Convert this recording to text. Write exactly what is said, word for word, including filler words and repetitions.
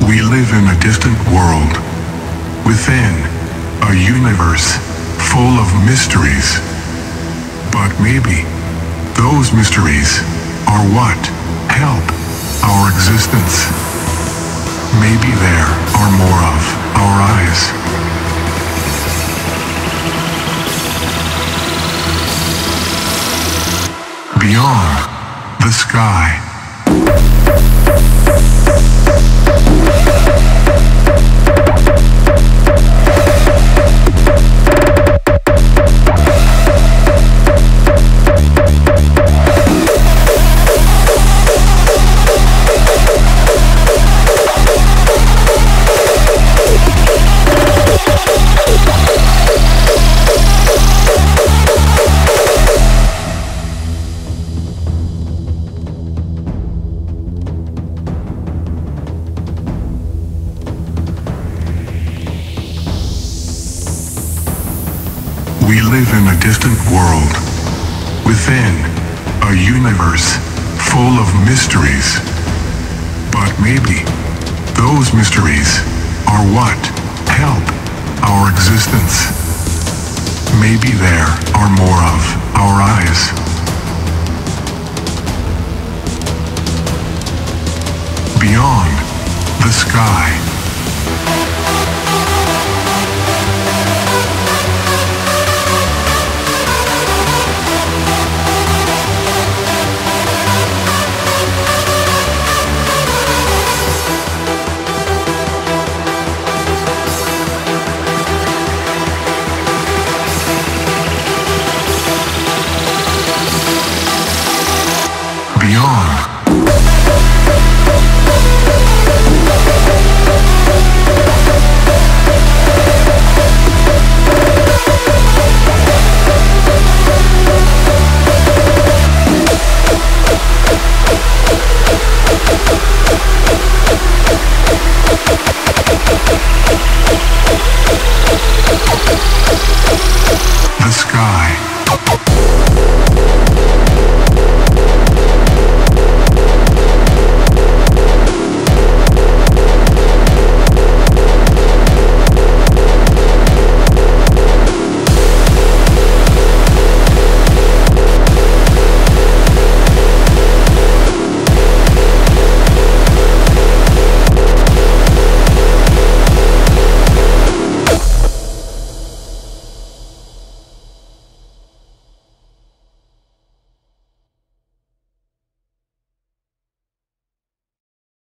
We live in a distant world, within a universe full of mysteries. But maybe those mysteries are what help our existence. Maybe there are more of our eyes. Beyond the sky. We live in a distant world, within a universe full of mysteries. But maybe those mysteries are what help our existence. Maybe there are more of our eyes. Beyond the sky.